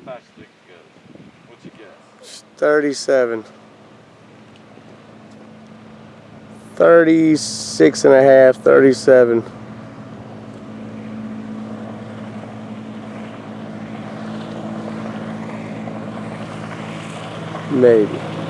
fast you think it goes? What's your guess? 37. 36 and a half, 37. Maybe.